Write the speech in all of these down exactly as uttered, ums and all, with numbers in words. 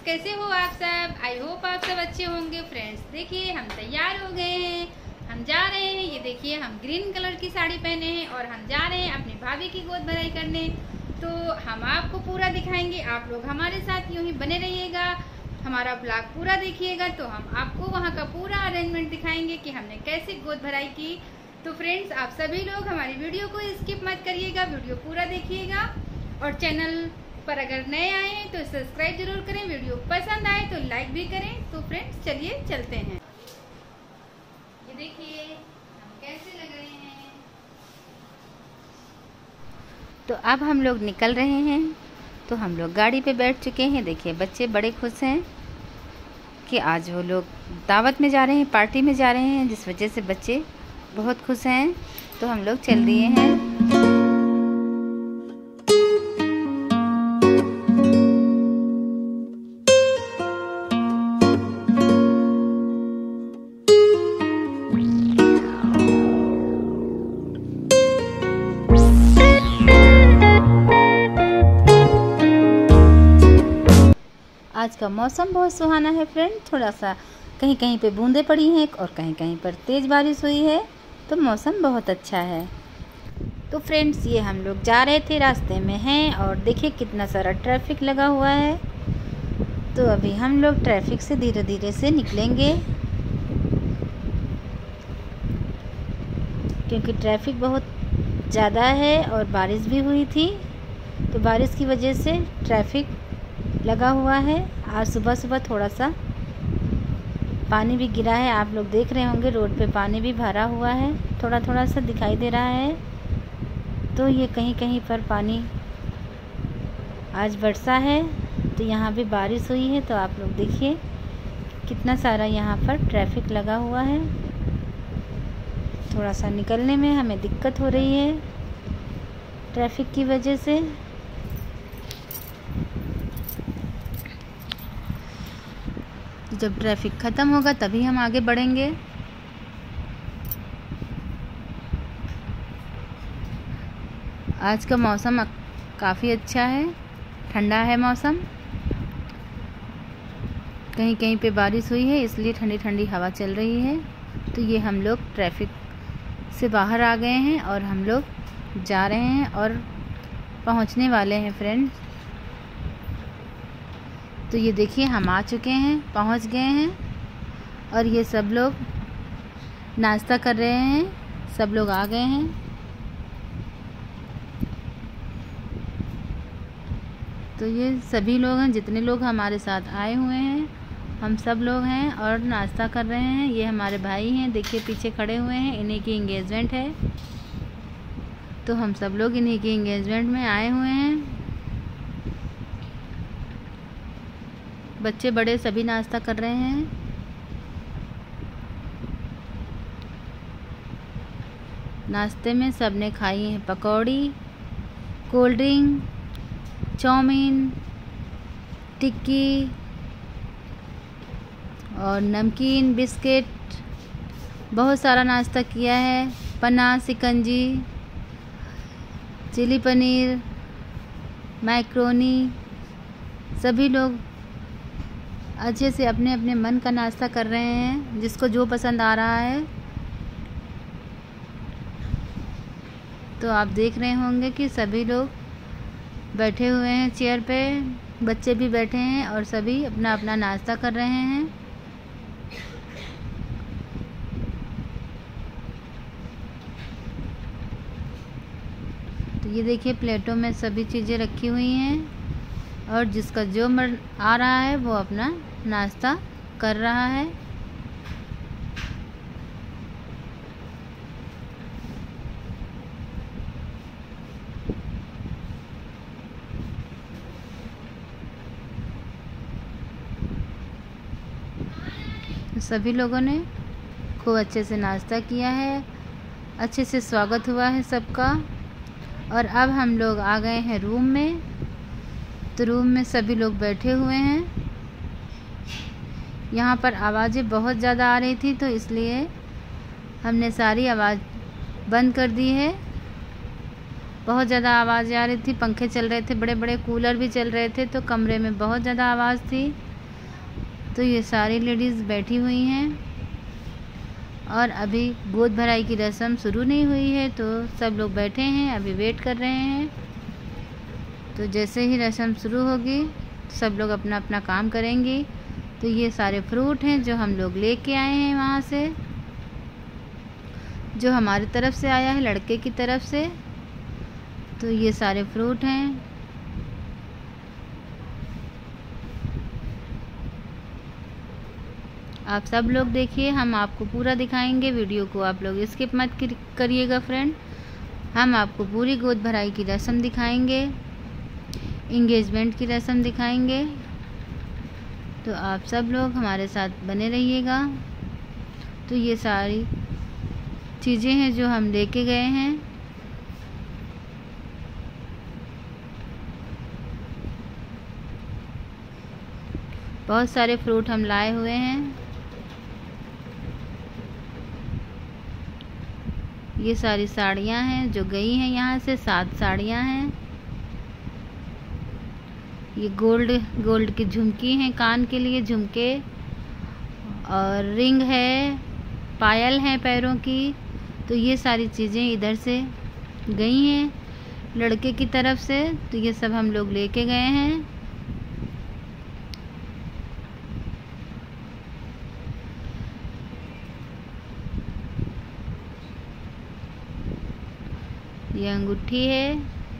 कैसे हो आप सब? आई होप आप सब अच्छे होंगे। फ्रेंड्स देखिए हम तैयार हो गए हैं, हम जा रहे हैं। ये देखिए हम ग्रीन कलर की साड़ी पहने हैं और हम जा रहे हैं अपनी भाभी की गोद भराई करने। तो हम आपको पूरा दिखाएंगे, आप लोग हमारे साथ यूं ही बने रहिएगा, हमारा ब्लॉग पूरा देखिएगा। तो हम आपको वहाँ का पूरा अरेंजमेंट दिखाएंगे कि हमने कैसे गोद भराई की। तो फ्रेंड्स आप सभी लोग हमारी वीडियो को स्किप मत करिएगा, वीडियो पूरा देखिएगा। और चैनल पर अगर नए आए हैं तो सब्सक्राइब जरूर करें, वीडियो पसंद आए तो लाइक भी करें। तो फ्रेंड्स चलिए चलते हैं। ये देखिए हम कैसे लग रहे हैं। तो अब हम लोग निकल रहे हैं। तो हम लोग गाड़ी पे बैठ चुके हैं। देखिए बच्चे बड़े खुश हैं कि आज वो लोग दावत में जा रहे हैं, पार्टी में जा रहे हैं, जिस वजह से बच्चे बहुत खुश हैं। तो हम लोग चल दिए हैं। आज का मौसम बहुत सुहाना है फ्रेंड। थोड़ा सा कहीं कहीं पे बूंदें पड़ी हैं और कहीं कहीं पर तेज़ बारिश हुई है, तो मौसम बहुत अच्छा है। तो फ्रेंड्स ये हम लोग जा रहे थे, रास्ते में हैं और देखिए कितना सारा ट्रैफिक लगा हुआ है। तो अभी हम लोग ट्रैफिक से धीरे धीरे से निकलेंगे, क्योंकि ट्रैफिक बहुत ज़्यादा है और बारिश भी हुई थी। तो बारिश की वजह से ट्रैफिक लगा हुआ है। आज सुबह सुबह थोड़ा सा पानी भी गिरा है, आप लोग देख रहे होंगे रोड पे पानी भी भरा हुआ है, थोड़ा थोड़ा सा दिखाई दे रहा है। तो ये कहीं कहीं पर पानी आज बरसा है, तो यहाँ भी बारिश हुई है। तो आप लोग देखिए कितना सारा यहाँ पर ट्रैफिक लगा हुआ है। थोड़ा सा निकलने में हमें दिक्कत हो रही है ट्रैफिक की वजह से। जब ट्रैफिक ख़त्म होगा तभी हम आगे बढ़ेंगे। आज का मौसम काफ़ी अच्छा है, ठंडा है मौसम। कहीं कहीं पे बारिश हुई है, इसलिए ठंडी ठंडी हवा चल रही है। तो ये हम लोग ट्रैफिक से बाहर आ गए हैं और हम लोग जा रहे हैं और पहुंचने वाले हैं फ्रेंड्स। तो ये देखिए हम आ चुके हैं, पहुंच गए हैं और ये सब लोग नाश्ता कर रहे हैं, सब लोग आ गए हैं। तो ये सभी लोग हैं, जितने लोग हमारे साथ आए हुए हैं, हम सब लोग हैं और नाश्ता कर रहे हैं। ये हमारे भाई हैं, देखिए पीछे खड़े हुए हैं, इन्हीं की एंगेजमेंट है। तो हम सब लोग इन्हीं की एंगेजमेंट में आए हुए हैं। बच्चे बड़े सभी नाश्ता कर रहे हैं। नाश्ते में सब ने खाई हैं pakodi, cold drink, chow mein, tikki और नमकीन, बिस्किट, बहुत सारा नाश्ता किया है। पन्ना, सिकंजी, चिली पनीर, मैक्रोनी, सभी लोग अच्छे से अपने अपने मन का नाश्ता कर रहे हैं, जिसको जो पसंद आ रहा है। तो आप देख रहे होंगे कि सभी लोग बैठे हुए हैं चेयर पे, बच्चे भी बैठे हैं और सभी अपना अपना नाश्ता कर रहे हैं। तो ये देखिए प्लेटों में सभी चीज़ें रखी हुई हैं और जिसका जो मन आ रहा है वो अपना नाश्ता कर रहा है। सभी लोगों ने खूब अच्छे से नाश्ता किया है, अच्छे से स्वागत हुआ है सबका। और अब हम लोग आ गए हैं रूम में। तो रूम में सभी लोग बैठे हुए हैं। यहाँ पर आवाज़ें बहुत ज़्यादा आ रही थी, तो इसलिए हमने सारी आवाज़ बंद कर दी है। बहुत ज़्यादा आवाज़ आ रही थी, पंखे चल रहे थे, बड़े बड़े कूलर भी चल रहे थे, तो कमरे में बहुत ज़्यादा आवाज़ थी। तो ये सारी लेडीज़ बैठी हुई हैं और अभी गोद भराई की रस्म शुरू नहीं हुई है, तो सब लोग बैठे हैं, अभी वेट कर रहे हैं। तो जैसे ही रस्म शुरू होगी सब लोग अपना अपना काम करेंगे। तो ये सारे फ्रूट हैं जो हम लोग लेके आए हैं वहाँ से, जो हमारी तरफ से आया है, लड़के की तरफ से। तो ये सारे फ्रूट हैं। आप सब लोग देखिए, हम आपको पूरा दिखाएंगे, वीडियो को आप लोग स्किप मत करिएगा फ्रेंड। हम आपको पूरी गोद भराई की रस्म दिखाएंगे, इंगेजमेंट की रस्म दिखाएंगे। तो आप सब लोग हमारे साथ बने रहिएगा। तो ये सारी चीज़ें हैं जो हम लेके गए हैं। बहुत सारे फ्रूट हम लाए हुए हैं। ये सारी साड़ियाँ हैं जो गई हैं यहाँ से, सात साड़ियाँ हैं। ये गोल्ड गोल्ड की झुमकी हैं, कान के लिए झुमके, और रिंग है, पायल हैं पैरों की। तो ये सारी चीज़ें इधर से गई हैं लड़के की तरफ से। तो ये सब हम लोग लेके गए हैं। ये अंगूठी है,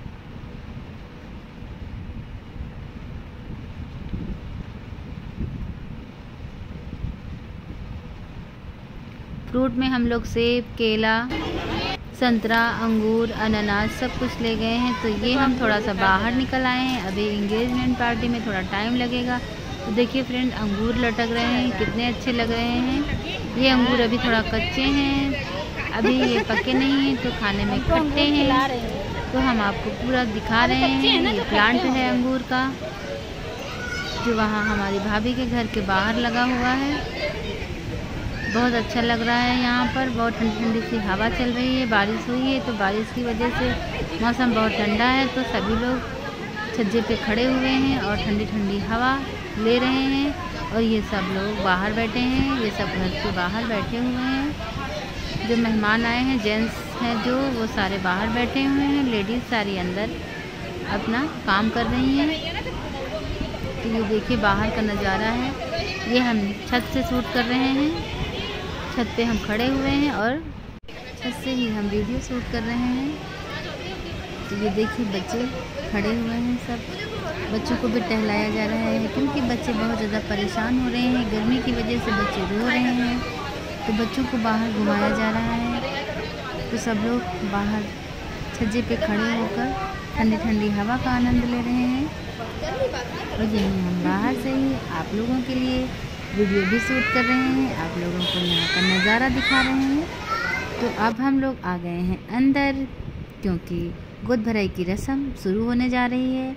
फ्रूट में हम लोग सेब, केला, संतरा, अंगूर, अनानास सब कुछ ले गए हैं। तो ये हम थोड़ा सा बाहर निकल आए हैं, अभी इंगेजमेंट पार्टी में थोड़ा टाइम लगेगा। तो देखिए फ्रेंड, अंगूर लटक रहे हैं, कितने अच्छे लग रहे हैं। ये अंगूर अभी थोड़ा कच्चे हैं, अभी ये पके नहीं हैं, तो खाने में खट्टे हैं। तो हम आपको पूरा दिखा रहे हैं। ये प्लांट है अंगूर का, जो वहाँ हमारी भाभी के घर के बाहर लगा हुआ है। बहुत अच्छा लग रहा है यहाँ पर, बहुत ठंडी ठंडी सी हवा चल रही है। बारिश हुई है तो बारिश की वजह से मौसम बहुत ठंडा है। तो सभी लोग छज्जे पे खड़े हुए हैं और ठंडी ठंडी हवा ले रहे हैं। और ये सब लोग बाहर बैठे हैं, ये सब घर के बाहर बैठे हुए हैं। जो मेहमान आए हैं, जेंट्स हैं जो, वो सारे बाहर बैठे हुए हैं, लेडीज़ सारी अंदर अपना काम कर रही हैं। तो ये देखिए बाहर का नज़ारा है। ये हम छत से शूट कर रहे हैं, छत पे हम खड़े हुए हैं और छत से ही हम वीडियो शूट कर रहे हैं। तो ये देखिए बच्चे खड़े हुए हैं, सब बच्चों को भी टहलाया जा रहा है, क्योंकि बच्चे बहुत ज़्यादा परेशान हो रहे हैं। गर्मी की वजह से बच्चे रो रहे हैं, तो बच्चों को बाहर घुमाया जा रहा है। तो सब लोग बाहर छज्जे पे खड़े होकर ठंडी ठंडी हवा का आनंद ले रहे हैं। और यहीं हम बाहर से ही आप लोगों के लिए वीडियो भी शूट कर रहे हैं, आप लोगों को यहाँ का नज़ारा दिखा रहे हैं। तो अब हम लोग आ गए हैं अंदर, क्योंकि गोद भराई की रस्म शुरू होने जा रही है।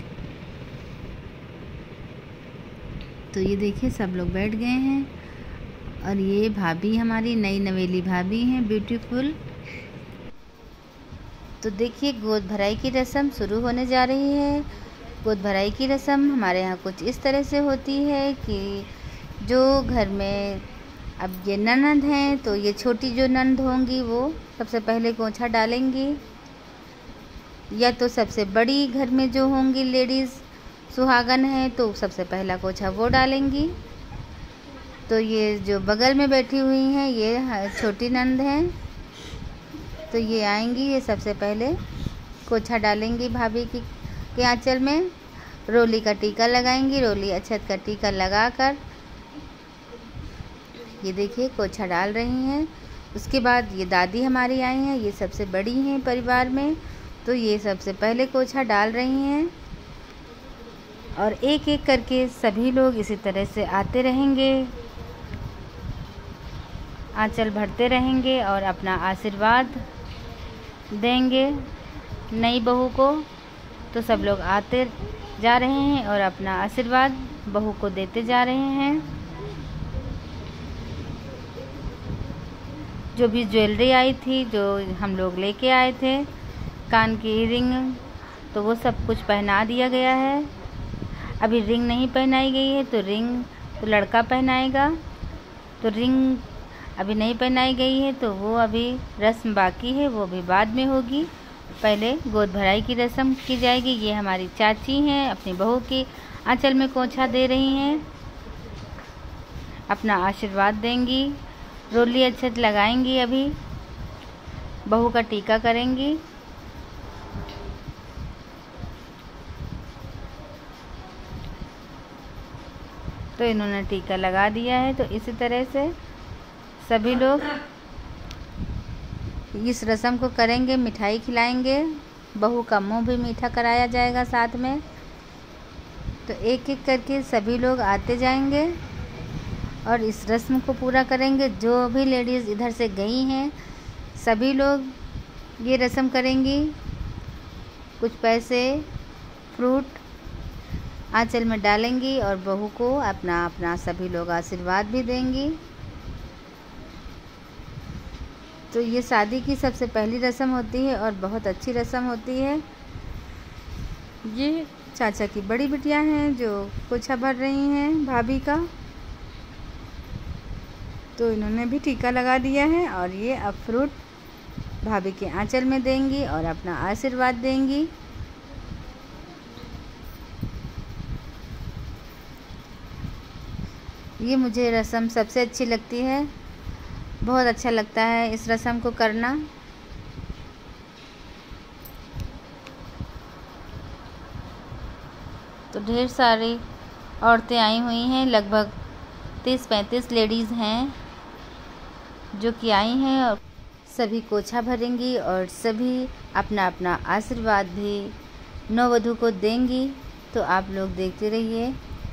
तो ये देखिए सब लोग बैठ गए हैं, और ये भाभी हमारी नई नवेली भाभी हैं, ब्यूटीफुल। तो देखिए गोद भराई की रस्म शुरू होने जा रही है। गोद भराई की रस्म हमारे यहाँ कुछ इस तरह से होती है कि जो घर में अब ये ननद हैं, तो ये छोटी जो ननद होंगी वो सबसे पहले गोछा डालेंगी, या तो सबसे बड़ी घर में जो होंगी लेडीज़ सुहागन है, तो सबसे पहला गोछा वो डालेंगी। तो ये जो बगल में बैठी हुई हैं ये छोटी नंद हैं, तो ये आएंगी, ये सबसे पहले गोछा डालेंगी भाभी की के आंचल में, रोली का टीका लगाएंगी। रोली अक्षत का टीका लगाकर ये देखिए गोछा डाल रही हैं। उसके बाद ये दादी हमारी आई हैं, ये सबसे बड़ी हैं परिवार में, तो ये सबसे पहले गोछा डाल रही हैं। और एक एक करके सभी लोग इसी तरह से आते रहेंगे, आंचल भरते रहेंगे और अपना आशीर्वाद देंगे नई बहू को। तो सब लोग आते जा रहे हैं और अपना आशीर्वाद बहू को देते जा रहे हैं। जो भी ज्वेलरी आई थी, जो हम लोग लेके आए थे, कान की रिंग, तो वो सब कुछ पहना दिया गया है। अभी रिंग नहीं पहनाई गई है, तो रिंग तो लड़का पहनाएगा। तो रिंग अभी नहीं पहनाई गई है तो वो अभी रस्म बाकी है, वो अभी बाद में होगी। पहले गोद भराई की रस्म की जाएगी। ये हमारी चाची हैं, अपनी बहू की आंचल में पोंछा दे रही हैं, अपना आशीर्वाद देंगी, रोली अक्षत लगाएंगी, अभी बहू का टीका करेंगी। तो इन्होंने टीका लगा दिया है। तो इसी तरह से सभी लोग इस रस्म को करेंगे, मिठाई खिलाएंगे, बहू का मुंह भी मीठा कराया जाएगा साथ में। तो एक एक करके सभी लोग आते जाएंगे और इस रस्म को पूरा करेंगे। जो भी लेडीज़ इधर से गई हैं सभी लोग ये रस्म करेंगी। कुछ पैसे, फ्रूट आंचल में डालेंगी और बहू को अपना अपना सभी लोग आशीर्वाद भी देंगी। तो ये शादी की सबसे पहली रस्म होती है और बहुत अच्छी रस्म होती है। ये चाचा की बड़ी बिटिया हैं जो पोछा भर रही हैं भाभी का। तो इन्होंने भी टीका लगा दिया है और ये अब फ्रूट भाभी के आंचल में देंगी और अपना आशीर्वाद देंगी। ये मुझे रस्म सबसे अच्छी लगती है, बहुत अच्छा लगता है इस रस्म को करना। तो ढेर सारी औरतें आई हुई हैं, लगभग तीस पैंतीस लेडीज़ हैं जो कि आई हैं और सभी कोछा भरेंगी और सभी अपना अपना आशीर्वाद भी नववधू को देंगी। तो आप लोग देखते रहिए।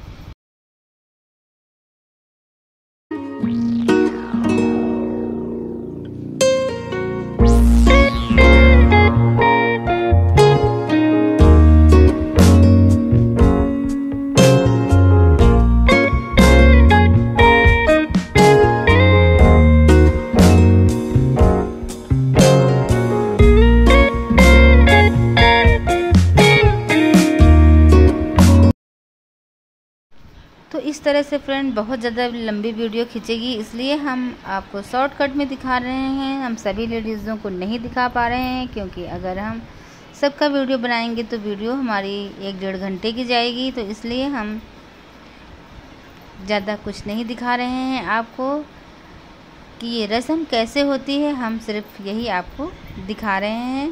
तो इस तरह से फ्रेंड बहुत ज़्यादा लंबी वीडियो खींचेगी, इसलिए हम आपको शॉर्टकट में दिखा रहे हैं। हम सभी लेडीज़ों को नहीं दिखा पा रहे हैं क्योंकि अगर हम सबका वीडियो बनाएंगे तो वीडियो हमारी एक डेढ़ घंटे की जाएगी। तो इसलिए हम ज़्यादा कुछ नहीं दिखा रहे हैं आपको कि ये रस्म कैसे होती है, हम सिर्फ यही आपको दिखा रहे हैं।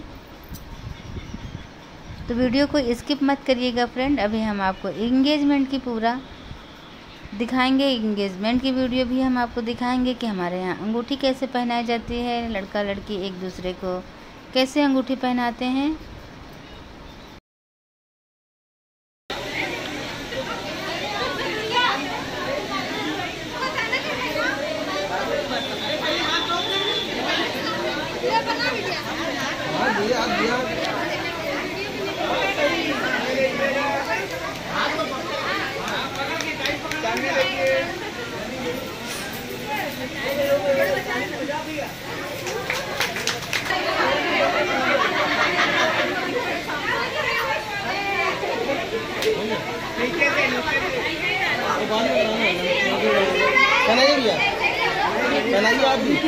तो वीडियो को स्किप मत करिएगा फ्रेंड। अभी हम आपको एंगेजमेंट की पूरा दिखाएंगे, एंगेजमेंट की वीडियो भी हम आपको दिखाएंगे कि हमारे यहाँ अंगूठी कैसे पहनाई जाती है, लड़का लड़की एक दूसरे को कैसे अंगूठी पहनाते हैं। बनाइए भैया, बनाइए आप भी।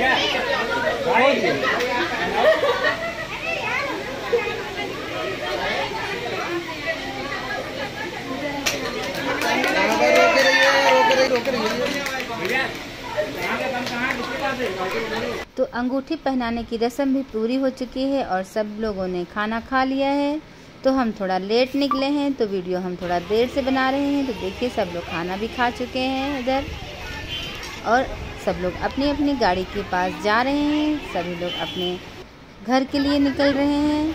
रोके रहिए, रोके रहिए, रोके रहिए। तो अंगूठी पहनाने की रस्म भी पूरी हो चुकी है और सब लोगों ने खाना खा लिया है। तो हम थोड़ा लेट निकले हैं तो वीडियो हम थोड़ा देर से बना रहे हैं। तो देखिए सब लोग खाना भी खा चुके हैं इधर और सब लोग अपनी अपनी गाड़ी के पास जा रहे हैं। सभी लोग अपने घर के लिए निकल रहे हैं।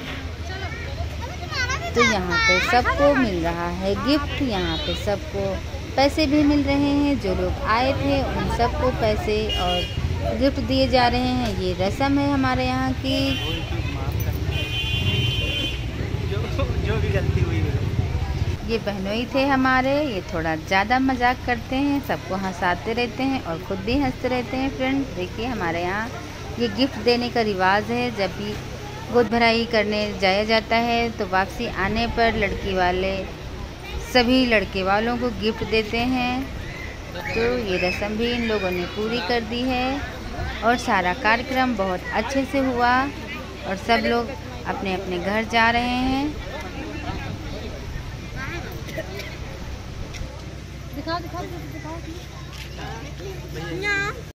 तो यहाँ पे सबको मिल रहा है गिफ्ट, यहाँ पे सबको पैसे भी मिल रहे हैं। जो लोग आए थे उन सबको पैसे और गिफ्ट दिए जा रहे हैं। ये रस्म है हमारे यहाँ की। जो भी गलती हुई है। ये बहनोई थे हमारे, ये थोड़ा ज़्यादा मजाक करते हैं, सबको हंसाते रहते हैं और ख़ुद भी हंसते रहते हैं। फ्रेंड देखिए हमारे यहाँ ये गिफ्ट देने का रिवाज है। जब भी गोद भराई करने जाया जाता है तो वापसी आने पर लड़की वाले सभी लड़के वालों को गिफ्ट देते हैं। तो ये रस्म भी इन लोगों ने पूरी कर दी है और सारा कार्यक्रम बहुत अच्छे से हुआ और सब लोग अपने अपने घर जा रहे हैं। दिखाओ दिखाओ दिखाओ।